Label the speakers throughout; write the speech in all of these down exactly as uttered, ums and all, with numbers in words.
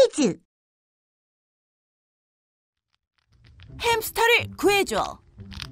Speaker 1: 퀴즈.
Speaker 2: 햄스터를 구해줘.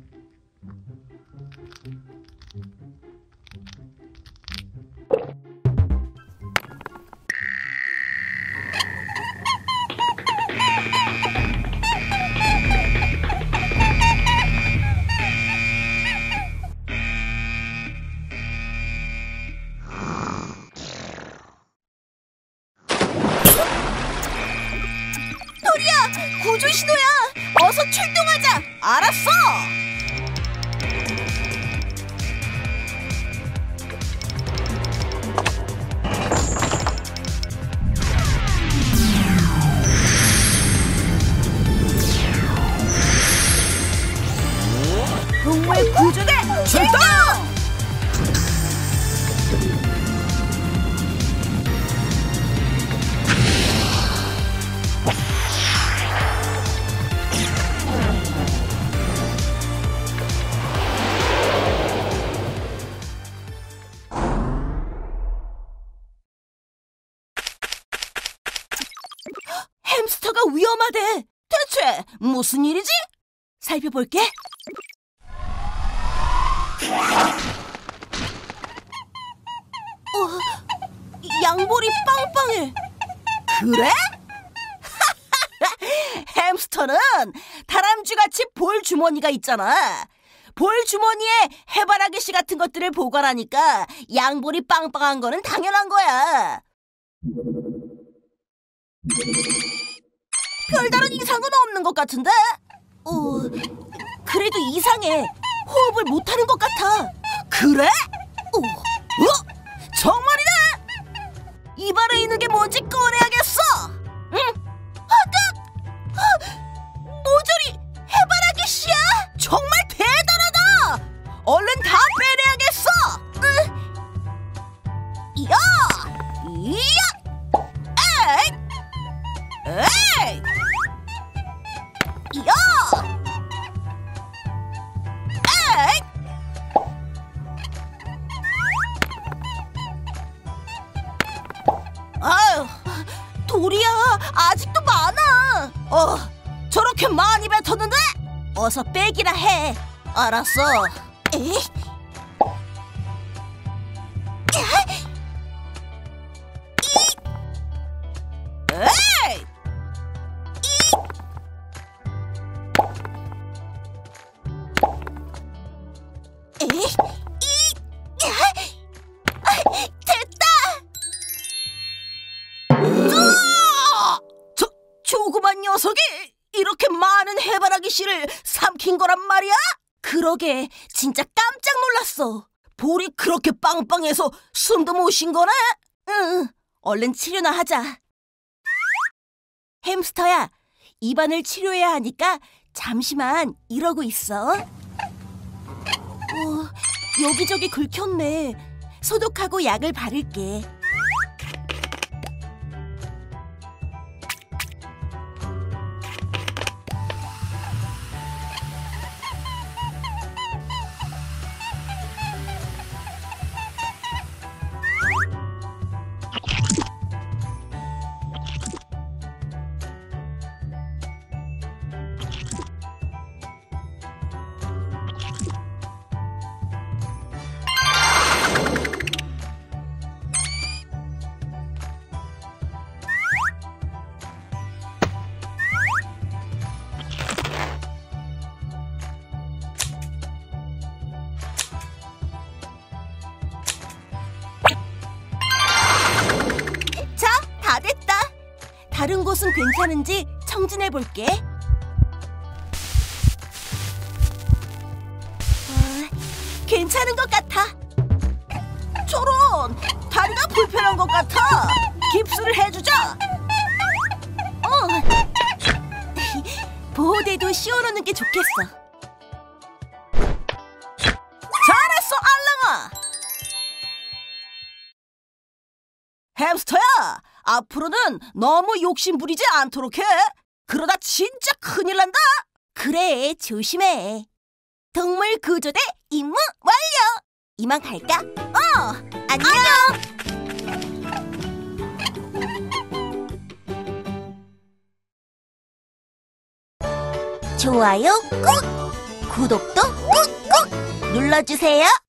Speaker 2: 도리야, 구조 신호야. 어서 출동하자. 알았어. 동물 구조대 출동! 햄스터가 위험하대. 대체 무슨 일이지? 살펴볼게. 어, 양볼이 빵빵해. 그래? 햄스터는 다람쥐같이 볼 주머니가 있잖아. 볼 주머니에 해바라기 씨 같은 것들을 보관하니까 양볼이 빵빵한 거는 당연한 거야. 별다른 이상은 없는 것 같은데? 어, 그래도 이상해. 호흡을 못하는 것 같아. 그래? 어, 어? 정말이네? 입안에 있는 게 뭔지 꺼내야겠어. 응? 아, 아, 모조리 해바라기 씨야? 정말 대단하다. 얼른 다 빼내야겠어. 응? 이야, 이야, 에이, 에이, 이야. 아유, 도리야, 아직도 많아. 어, 저렇게 많이 뱉었는데? 어서 빼기나 해. 알았어. 에이? 에이! 에이? 저, 조그만 녀석이 이렇게 많은 해바라기 씨를 삼킨 거란 말이야? 그러게, 진짜 깜짝 놀랐어. 볼이 그렇게 빵빵해서 숨도 못 쉰 거네? 응, 얼른 치료나 하자. 햄스터야, 입안을 치료해야 하니까 잠시만 이러고 있어. 어, 여기저기 긁혔네. 소독하고 약을 바를게. 다른 곳은 괜찮은지 청진해볼게. 어, 괜찮은 것 같아. 저런, 다리가 불편한 것 같아. 깁스를 해주자. 어, 보호대도 씌워놓는 게 좋겠어. 잘했어, 알랑아. 햄스터야, 앞으로는 너무 욕심 부리지 않도록 해. 그러다 진짜 큰일 난다. 그래, 조심해. 동물 구조대 임무 완료. 이만 갈까? 어, 안녕. 안녕.
Speaker 1: 좋아요 꾹! 구독도 꾹꾹 눌러주세요.